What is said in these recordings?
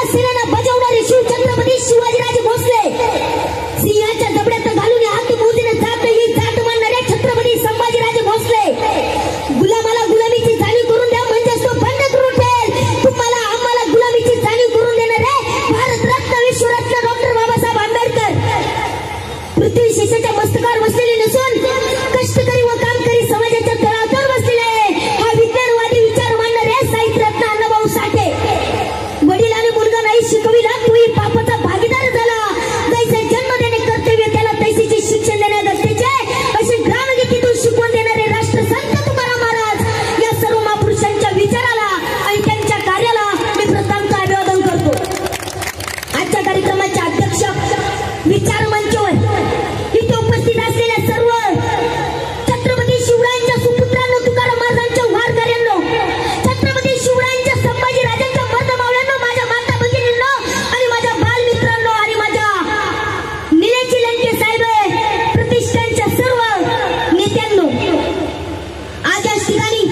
सेनेला बजावणारे शिवछत्रपती शिवाजीराजे भोसले, सिंहाच्या जबड्यात घालून हात मोजणे जात ही जात मानणारे छत्रपती संभाजीराजे भोसले, गुलामाला गुलामीची जाणीव करून द्या म्हणजे तो बंड करून ठेल, तुम्हाला आम्हाला गुलामीची जाणीव करून देणारे भारतरत्न विश्वरत्न डॉक्टर बाबासाहेब आंबेडकर पृथ्वी शेषाच्या मस्तकावर बसलेले नसून कष्टकरी व कामकरी समाजाच्या तळावर बसलेले हा विज्ञानवादी विचार मांडणारे साहित्यरत्न अण्णाभाऊ साठे, वडिलांनी मुलगा नाही शिकविला तोही पापाचा भागीदार झाला, जैसे जन्म देणे कर्तव्य त्याला तैसीचे शिक्षण देणे गरजेचे असे ग्रामगीतीतून शिकवून देणारे राष्ट्रसंत तुकाराम महाराज या सर्व महापुरुषांच्या विचाराला आणि त्यांच्या कार्याला मी प्रथमतः अभिवादन करतो। आजच्या कार्यक्रमाचे अध्यक्ष विचार मंचावर इथे उपस्थित असलेल्या सर्व छत्रपती शिवरायांच्या सुपुत्रांनो, तुकाराम महाराजांच्या वारकऱ्यांनो, छत्रपती शिवरायांच्या संभाजीराजांच्या मर्दमावळ्यांनो, माझ्या माता भगिनींनो आणि माझ्या बालमित्रांनो आणि माझ्या निलेची लंके साहेब प्रतिष्ठानच्या सर्व नेत्यांनो, आज या ठिकाणी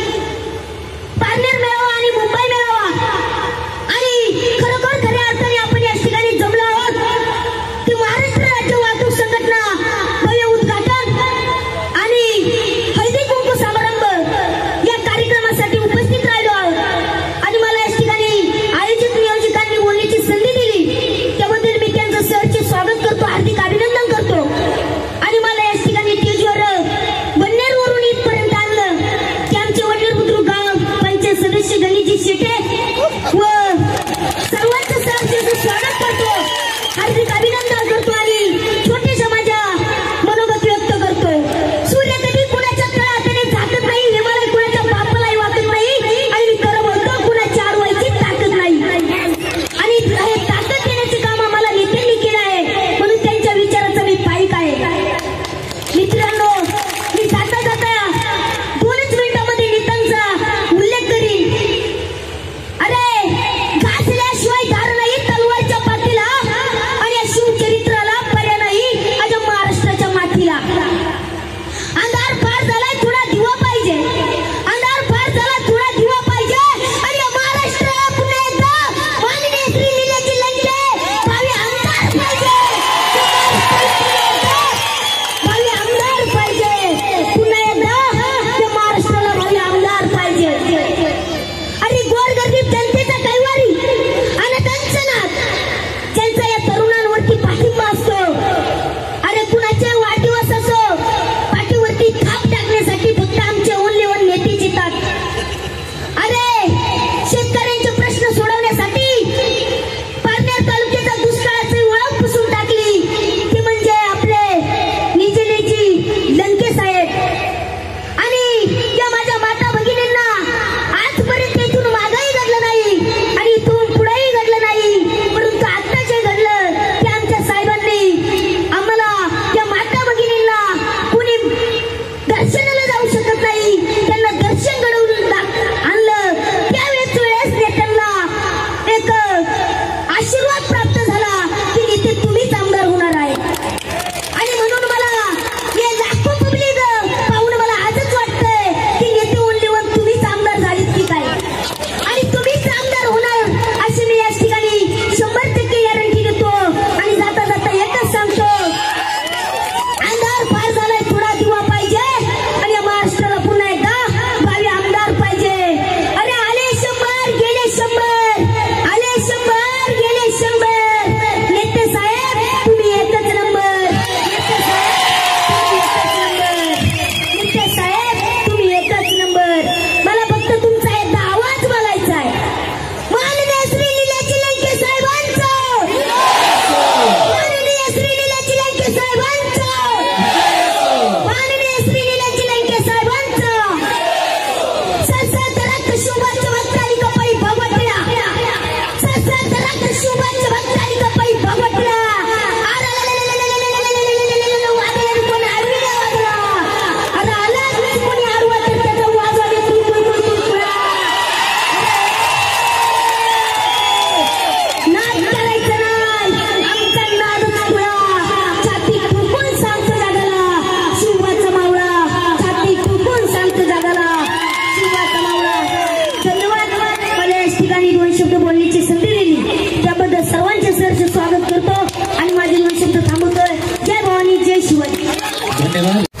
पारनेर मेळावा आणि मुंबई मेळावा आणि खरोखर खऱ्या अर्थाने आपण या ठिकाणी जमलो आहोत की महाराष्ट्र राज्य वाहतूक संघटना भव्य उद्घाटन आणि हळदी कुंकू समारंभ या कार्यक्रमासाठी उपस्थित राहिलो आहोत आणि मला या ठिकाणी आयोजित नियोजकांनी बोलण्याची संधी दिली त्याबद्दल मी त्यांचं सरचे स्वागत करतो, हार्दिक अभिनंदन करतो आणि मला या ठिकाणी स्टेजवर वन्नेरवरून इथपर्यंत आणलं की आमचे वडील बुद्रुक गाव पंचायत सदस्य गणेशजी शेटे व सर्वांचं सरचे स्वागत करतो, हार्दिक अभिनंदन करतो आणि छोट्याशा माझ्या मनोगत व्यक्त करतो। सूर्य कधी कुणाच्या तळहाताने झाकत नाही, हिमालय कुणाच्या बापालाही वाकत नाही आणि मी खरं बोलतो कुणाची आडवायची ताकद नाही आणि हे ताकद देण्याचे काम आम्हाला नेत्यांनी केलं आहे म्हणून त्यांच्या विचाराचा मी पाईक आहे। मित्रांनो, मी जाता जाता 2च मिनिटांमध्ये नेत्यांचा उल्लेख करीन। अरे घासल्याशिवाय धार नाही तलवारच्या पाठीला आणि या शिवचरित्राला पर्याय नाही आज महाराष्ट्राच्या माथीला। अंधार फार झालाय थोडा दिवा पाहिजे, अंधार फार झाला थोडा दिवा पाहिजे आणि या महाराष्ट्राला पुन्हा एकदा माननीय श्री निलेची लंके भावी आमदार पाहिजे, भावी आमदार पाहिजे, पुन्हा एकदा या महाराष्ट्राला भावी आमदार पाहिजे आणि गोरगरीब जनतेचा कैवारी आणि दंशनात ज्यांचा या तरुणांवरती पाठिंबा असतो, अरे कुणाचे वाढदिवस असो पाठीवरती थाप टाकण्यासाठी फक्त आमचे ओनली वन नेते येतात। अरे शेतकऱ्यांचे प्रश्न सोडवण्यासाठी पारनेर तालुक्याचा दुष्काळाची ओळख पुसून टाकली ती म्हणजे आपले निलेची लंके साहेब आणि या माझ्या माता भगिनींना आजपर्यंत इथून मागही घडलं नाही आणि इथून पुढेही घडलं नाही, परंतु आता जे घडलं ते आमच्या साहेबांनी आम्हाला या माता भगिनींना कुणी दर्शनाला जाऊ शकत नाही त्यांना दर्शन घडवून आणलं, त्यावेळेस नेत्यांना एक आशीर्वाद प्राप्त झाला की नेते तुम्हीच आमदार होणार आहे आणि म्हणून मला हे लाखो पब्लिक पाहून मला आजच वाटतंय की नेते ओनली वन तुम्हीच आमदार झालीत की काय आणि तुम्हीच आमदार होणार अशी मी या ठिकाणी 100% गॅरंटी देतो आणि जाता जाता एकच सांगतो, अंधार फार झालाय थोडा दिवा पाहिजे आणि या महाराष्ट्राला पुन्हा एकदा भावी आमदार पाहिजे। अरे आले 100 गेले 100, आले 100 गेले 100, नेते साहेब तुम्ही एकच नंबर, नेते साहेब तुम्ही एकच नंबर। मला फक्त तुमचा एकदा आवाज बोलायचा आहे, माननीय श्री निलेची लंके साहेबांचं, माननीय श्री निलेची लंके साहेबांचं, माननीय श्री निलेची लंके साहेबांचं। सशस्त्र रक्त शिवबाच्या भक्तानी कपाळी भगवतीला, सशस्त्र रक्त शिवबाच्या भक्तानी कपाळी भगवतीला कोणी हरविला वाजला, अरे आलाच कोणी हरवा तर त्याचा वाजवा नाद करायचं नाही, आमचा नादच खुळा, छाती ठोकून सांगतो जगाला शिवाचा मावळा, छाती ठोकून सांगतो जगाला शिवाचा मावळा। धन्यवाद, मला या ठिकाणी 2 शब्द बोलण्याची संधी दिली। धन्यवाद.